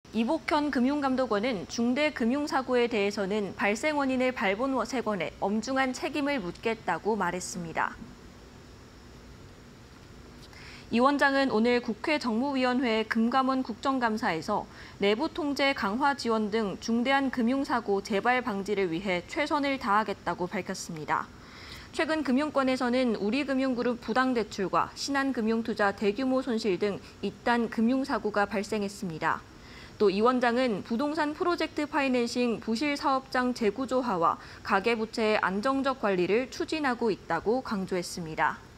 이복현 금융감독원은 중대 금융사고에 대해서는 발생 원인을 발본 세건에 엄중한 책임을 묻겠다고 말했습니다. 이 원장은 오늘 국회 정무위원회 금감원 국정감사에서 내부 통제 강화 지원 등 중대한 금융사고 재발 방지를 위해 최선을 다하겠다고 밝혔습니다. 최근 금융권에서는 우리금융그룹 부당대출과 신한금융투자 대규모 손실 등 잇단 금융사고가 발생했습니다. 또 이 원장은 부동산 프로젝트 파이낸싱 부실 사업장 재구조화와 가계부채의 안정적 관리를 추진하고 있다고 강조했습니다.